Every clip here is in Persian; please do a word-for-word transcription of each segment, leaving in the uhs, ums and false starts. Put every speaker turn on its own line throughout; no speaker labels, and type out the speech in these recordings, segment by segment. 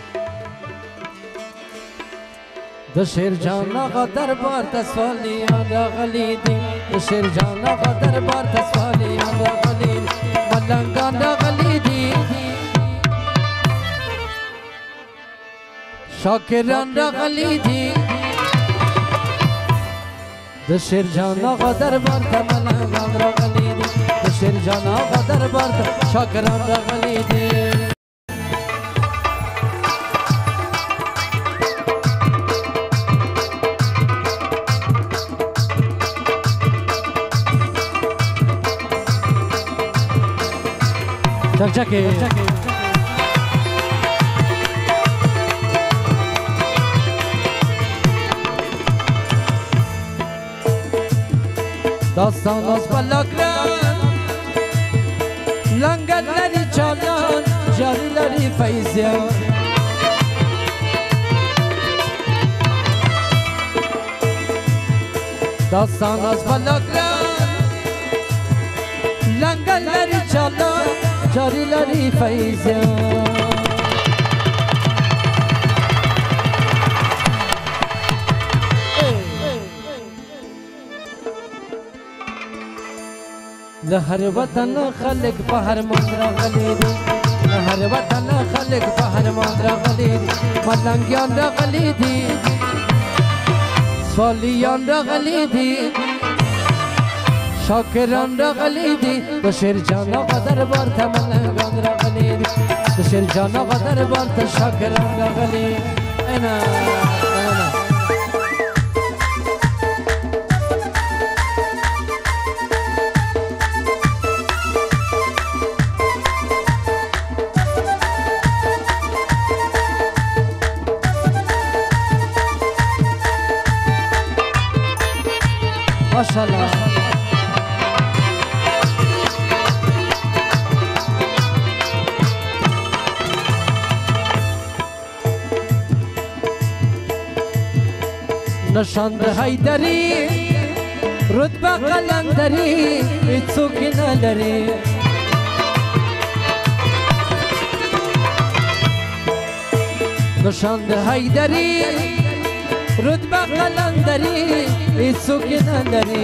د شیر جان آقا دربار ته سوالیان راغلي دي د شیر جان آقا دربار ته سوالیان راغلي دي ملنګان راغلي دي شاکران راغلي دي د شیر جان آقا دربار ته ملنګان راغلي دي د شیر جان آقا دربار ته شاکران راغلي دي چک چکی داستان از بلاکران لنگر لری چالان جاری لری فیضیان داستان از بلاکران لنگر لری چالان جاری لری فیضیان لهر وطن خلق بهر مان راغلي دي لهر وطن خلق بهر مان راغلي دي ملنګیان راغلي دي سوالیان راغلي دي شاکران راغلي دي د شیر جان آقا دربار ته ملنګان راغلي دي د شیر جان آقا دربار ته شاکران راغلي انا انا ماشاءالله نشاند حیدری رتبه قلندری هیڅوک نه لري نشاند حیدری رتبه قلندری هیڅوک نه لري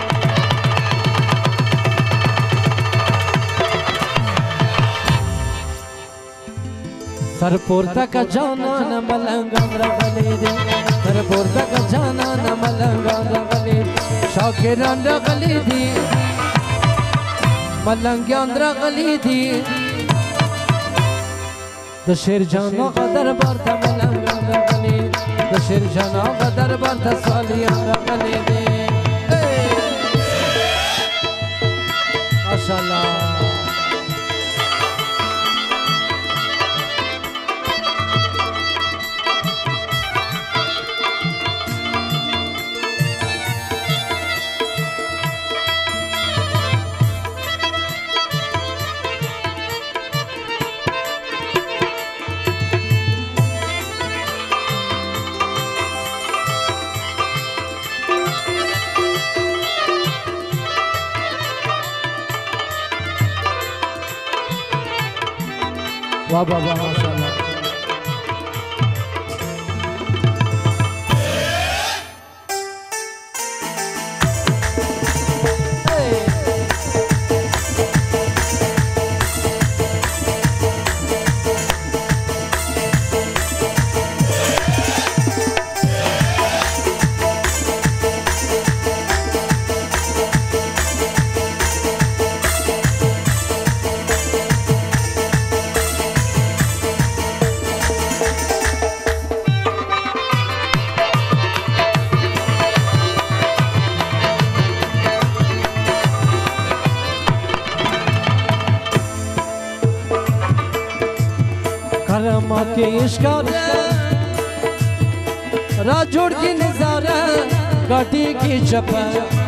سر پورته کا جانان ملنګان راغلي دي سر پورته کا جانان ملنګان راغلي شاکران راغلي دي ملنګان راغلي دي د شیر جان آقا دربار ته ملنګان راغلي د شیر جان آقا دربار ته سوالیان راغلي دي ماشاءالله वाह वाह वाह माशाल्लाह करमा के इश्कारा राजोड़ की नजारा गाड़ी की चपा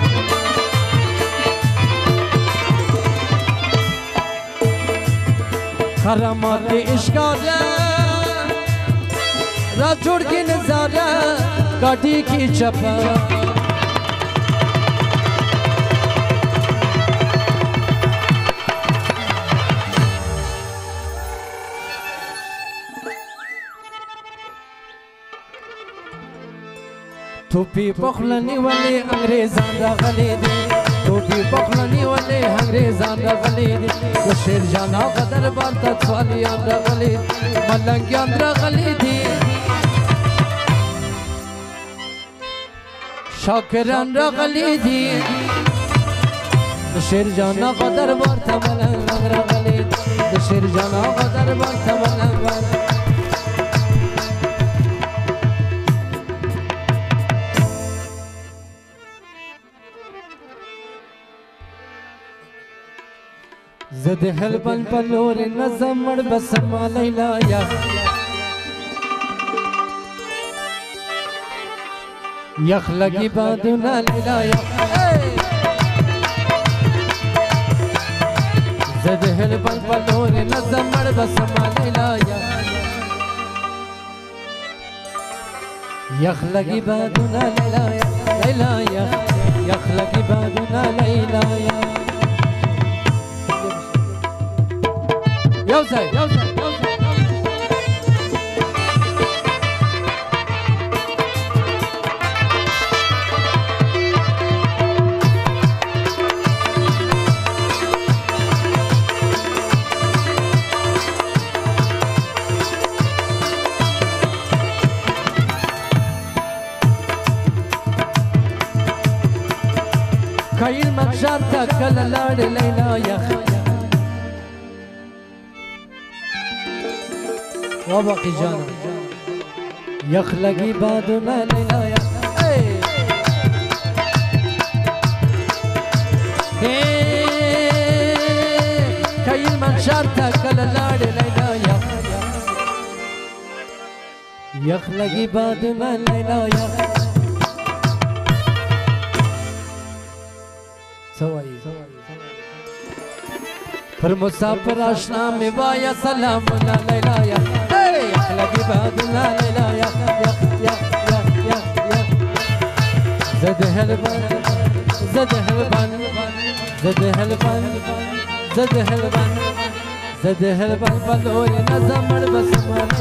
करमा के इश्कारा राजोड़ की नजारा गाड़ी की चपा توپی پخلنی ولی انگریزان راغلی دی توپی پخلنی ولی انگریزان راغلی دی د شیر جانا قدر بار ته سوالیان راغلی ملنګیان راغلی دی شاکران راغلی دی د شیر جانا قدر بار ته ملنګ راغلی د شیر جانا قدر بار ته ملنګ زد حلبن پلور نظم مړ بسما لیلا یا یخ لگی بادونا لیلا یا زد حلبن پلور نظم مړ بسما لیلا یا یخ لگی بادونا لیلا یا لیلا یا یخ لگی بادونا لیلا یا Yo say, yo say, yo say, yo say. Kail Maksharta kala lad Layla ya وباقي جانا يخلقي بادنا ليلا يا كي المنشارتا كلا لاري ليلا يا يخلقي بادنا ليلا يا سوائي پر مسافر آشنا میں وایا سلام نا لیلا یا لگی بادنا لیلا یا یا یا یا یا زد حلبان زد حلبان زد حلبان زد حلبان زد حلبان بلور نظم مړ بسما